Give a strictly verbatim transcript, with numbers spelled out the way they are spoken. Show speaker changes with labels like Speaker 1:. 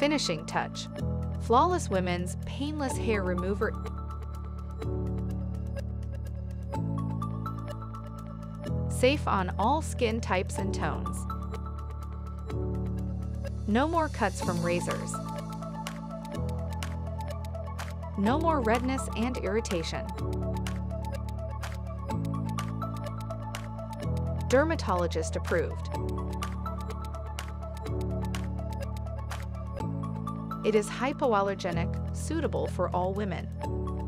Speaker 1: Finishing touch. Flawless Women's Painless Hair Remover. Safe on all skin types and tones. No more cuts from razors. No more redness and irritation. Dermatologist approved. It is hypoallergenic, suitable for all women.